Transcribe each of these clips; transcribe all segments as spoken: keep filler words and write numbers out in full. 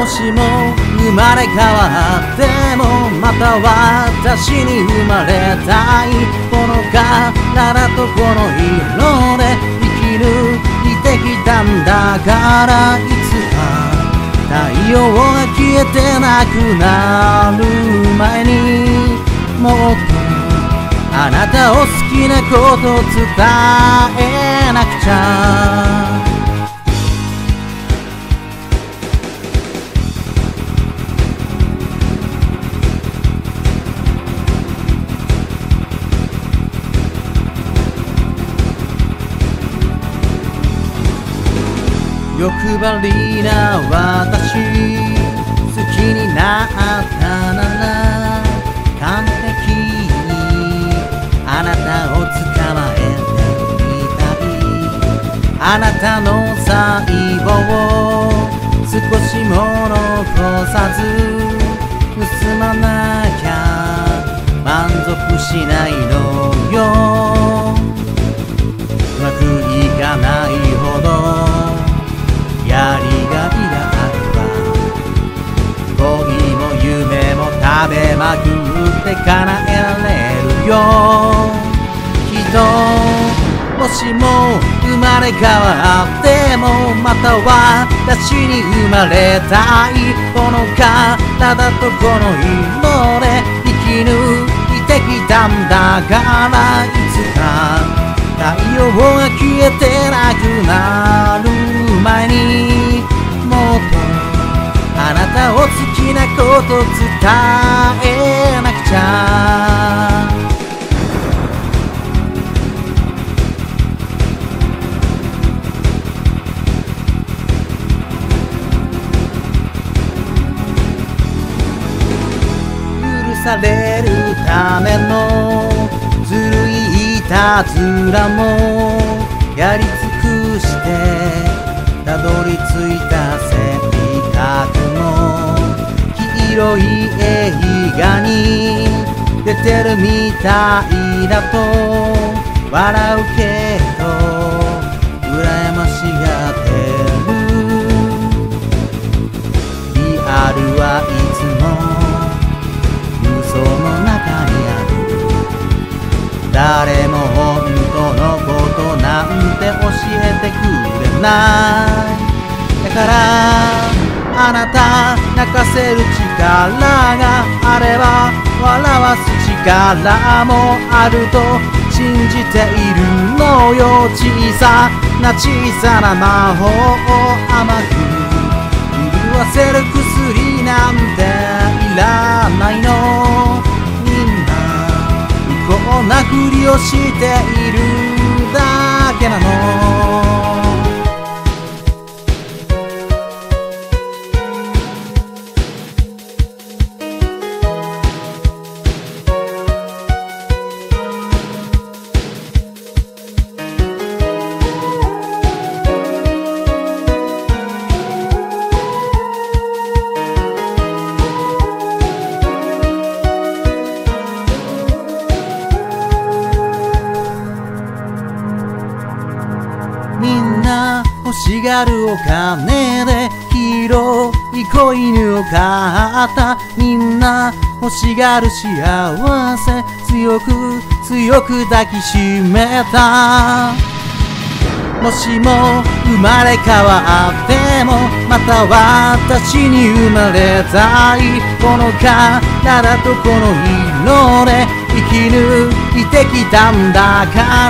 もしも生まれ変わってもまた私に生まれたい。この体とこの色で生き抜いてきたんだから、いつか太陽が消えてなくなる前にもっとあなたを好きなことを伝えなくちゃ。欲張りな私、好きになったなら完璧にあなたを捕まえてみたい。あなたの細胞少しも残さず盗まなきゃ満足しないのよ。うまくいかないほどやりがいがあるわ。恋も夢も食べまくって叶えられるよ。きっともしも生まれ変わってもまた私に生まれたい。この体とこの色で生き抜いてきたんだから、いつか太陽が消えてなくなる前にもっとあなたを好きなこと伝えなくちゃ。許されるためのずるいいたずらもやり尽くしてたどり着いた性格も黄色い映画に出てるみたいだと笑うけど羨ましがってる。リアルはいつも嘘の中にある。誰も本当のことなんて教えてくれない。だからあなた泣かせる力があれば笑わす力もあると信じているのよ。小さな小さな魔法を甘く潤わせる薬なんていらないの。こんなふりをしているだけなの。みんな欲しがるお金で広い子犬を飼った。みんな欲しがる幸せ強く強く抱きしめた。もしも生まれ変わってもまた私に生まれたい。この体とこの色で生き抜いてきたんだから、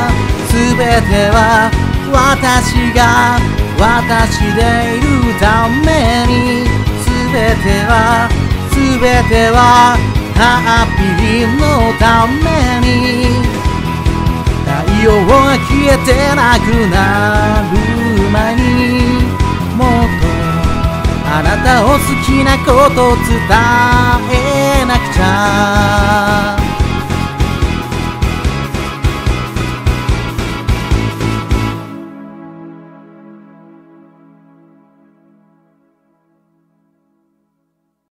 全ては私が私でいるために、全ては全てはハッピーのために。太陽が消えてなくなる前にもっとあなたを好きなこと伝えなくちゃ。